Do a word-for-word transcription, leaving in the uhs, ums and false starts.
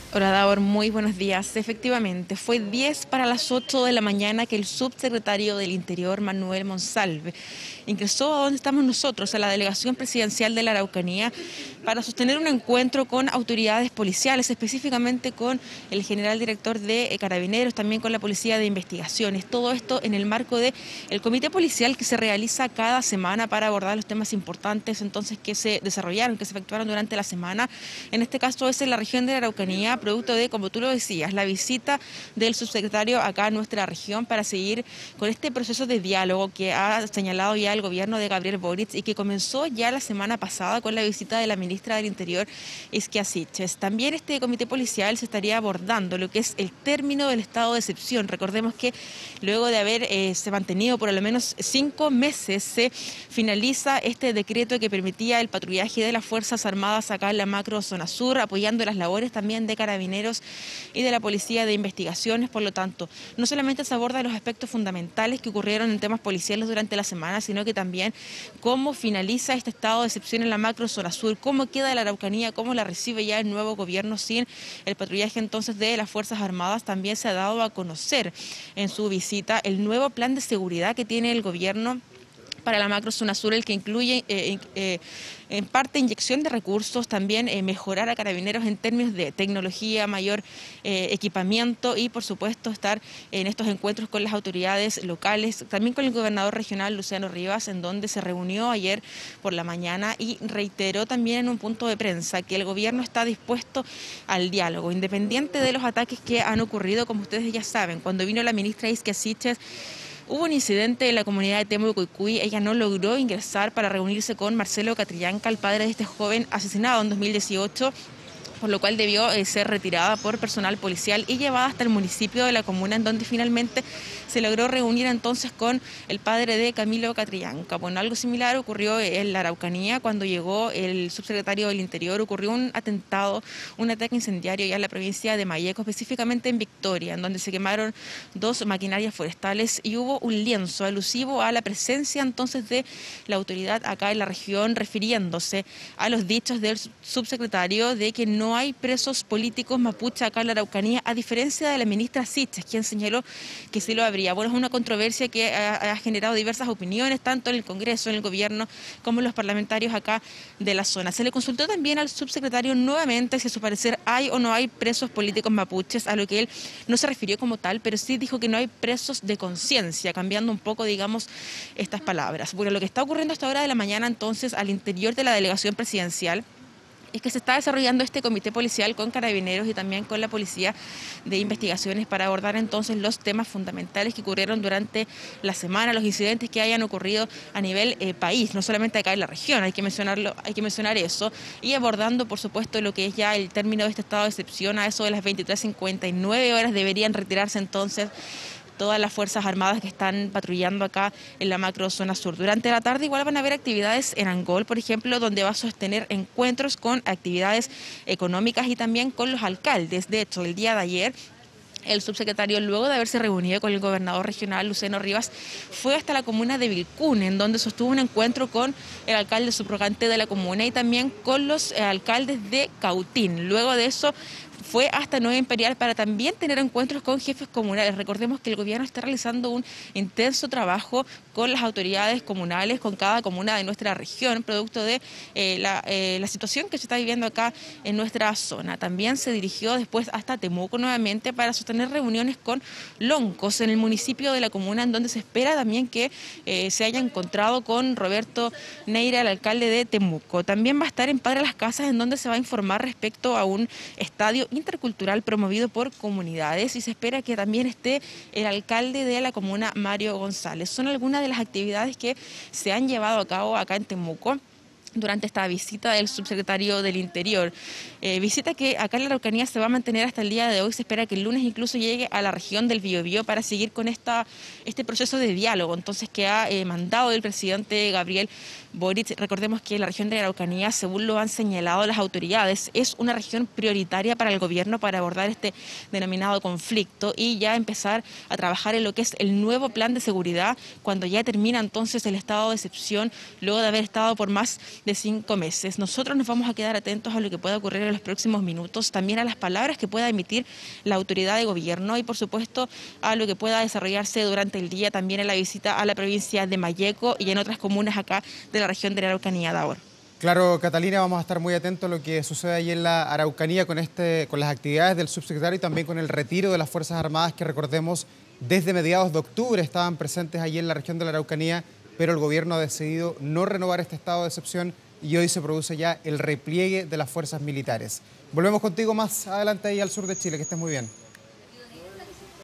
Hola, Davor, muy buenos días. Efectivamente, fue diez para las ocho de la mañana que el subsecretario del Interior, Manuel Monsalve, ingresó a donde estamos nosotros, a la delegación presidencial de la Araucanía, para sostener un encuentro con autoridades policiales, específicamente con el general director de Carabineros, también con la Policía de Investigaciones. Todo esto en el marco del comité policial que se realiza cada semana para abordar los temas importantes entonces que se desarrollaron, que se efectuaron durante la semana. En este caso es en la región de la Araucanía, producto de, como tú lo decías, la visita del subsecretario acá a nuestra región para seguir con este proceso de diálogo que ha señalado ya el gobierno de Gabriel Boric y que comenzó ya la semana pasada con la visita de la ministra del Interior, Isquia Siches. También este comité policial se estaría abordando lo que es el término del estado de excepción. Recordemos que luego de haber eh, se mantenido por al menos cinco meses, se finaliza este decreto que permitía el patrullaje de las Fuerzas Armadas acá en la macro zona sur, apoyando las labores también de Carabineros y de la Policía de Investigaciones. Por lo tanto, no solamente se aborda los aspectos fundamentales que ocurrieron en temas policiales durante la semana, sino que también cómo finaliza este estado de excepción en la macro zona sur, cómo queda la Araucanía, cómo la recibe ya el nuevo gobierno sin el patrullaje entonces de las Fuerzas Armadas. También se ha dado a conocer en su visita el nuevo plan de seguridad que tiene el gobierno para la macro zona sur, el que incluye eh, eh, en parte inyección de recursos, también eh, mejorar a Carabineros en términos de tecnología, mayor eh, equipamiento y por supuesto estar en estos encuentros con las autoridades locales, también con el gobernador regional Luciano Rivas, en donde se reunió ayer por la mañana y reiteró también en un punto de prensa que el gobierno está dispuesto al diálogo, independiente de los ataques que han ocurrido. Como ustedes ya saben, cuando vino la ministra Isquia Siches, hubo un incidente en la comunidad de Temuco-Cuicuy. Ella no logró ingresar para reunirse con Marcelo Catrillanca, el padre de este joven asesinado en dos mil dieciocho, por lo cual debió eh, ser retirada por personal policial y llevada hasta el municipio de la comuna, en donde finalmente se logró reunir entonces con el padre de Camilo Catrillanca. Bueno, algo similar ocurrió en la Araucanía cuando llegó el subsecretario del Interior. Ocurrió un atentado, un ataque incendiario ya en la provincia de Malleco, específicamente en Victoria, en donde se quemaron dos maquinarias forestales y hubo un lienzo alusivo a la presencia entonces de la autoridad acá en la región, refiriéndose a los dichos del subsecretario de que no hay presos políticos mapuche acá en la Araucanía, a diferencia de la ministra Siches, quien señaló que sí lo habría. Bueno, es una controversia que ha, ha generado diversas opiniones, tanto en el Congreso, en el gobierno, como en los parlamentarios acá de la zona. Se le consultó también al subsecretario nuevamente si a su parecer hay o no hay presos políticos mapuches, a lo que él no se refirió como tal, pero sí dijo que no hay presos de conciencia, cambiando un poco, digamos, estas palabras. Bueno, lo que está ocurriendo a esta hora de la mañana entonces al interior de la delegación presidencial es que se está desarrollando este comité policial con Carabineros y también con la Policía de Investigaciones para abordar entonces los temas fundamentales que ocurrieron durante la semana, los incidentes que hayan ocurrido a nivel eh, país, no solamente acá en la región, hay que mencionarlo, hay que mencionar eso, y abordando por supuesto lo que es ya el término de este estado de excepción. A eso de las veintitrés cincuenta y nueve horas deberían retirarse entonces todas las Fuerzas Armadas que están patrullando acá en la macro zona sur. Durante la tarde igual van a haber actividades en Angol, por ejemplo, donde va a sostener encuentros con actividades económicas y también con los alcaldes. De hecho, el día de ayer el subsecretario, luego de haberse reunido con el gobernador regional Luciano Rivas, fue hasta la comuna de Vilcún, en donde sostuvo un encuentro con el alcalde subrogante de la comuna y también con los eh, alcaldes de Cautín. Luego de eso fue hasta Nueva Imperial para también tener encuentros con jefes comunales. Recordemos que el gobierno está realizando un intenso trabajo con las autoridades comunales, con cada comuna de nuestra región, producto de eh, la, eh, la situación que se está viviendo acá en nuestra zona. También se dirigió después hasta Temuco nuevamente para sostener reuniones con loncos en el municipio de la comuna, en donde se espera también que eh, se haya encontrado con Roberto Neira, el alcalde de Temuco. También va a estar en Padre Las Casas, en donde se va a informar respecto a un estadio intercultural promovido por comunidades, y se espera que también esté el alcalde de la comuna, Mario González. Son algunas de las actividades que se han llevado a cabo acá en Temuco durante esta visita del subsecretario del Interior. Eh, visita que acá en la Araucanía se va a mantener hasta el día de hoy. Se espera que el lunes incluso llegue a la región del Biobío para seguir con esta, este proceso de diálogo entonces que ha eh, mandado el presidente Gabriel Boric. Recordemos que la región de la Araucanía, según lo han señalado las autoridades, es una región prioritaria para el gobierno para abordar este denominado conflicto y ya empezar a trabajar en lo que es el nuevo plan de seguridad cuando ya termina entonces el estado de excepción, luego de haber estado por más de cinco meses. Nosotros nos vamos a quedar atentos a lo que pueda ocurrir en los próximos minutos, también a las palabras que pueda emitir la autoridad de gobierno y, por supuesto, a lo que pueda desarrollarse durante el día, también en la visita a la provincia de Malleco y en otras comunas acá de la región de la Araucanía, Davor. Claro, Catalina, vamos a estar muy atentos a lo que sucede allí en la Araucanía con, este, con las actividades del subsecretario y también con el retiro de las Fuerzas Armadas que, recordemos, desde mediados de octubre estaban presentes allí en la región de la Araucanía, pero el gobierno ha decidido no renovar este estado de excepción y hoy se produce ya el repliegue de las fuerzas militares. Volvemos contigo más adelante ahí al sur de Chile, que estés muy bien.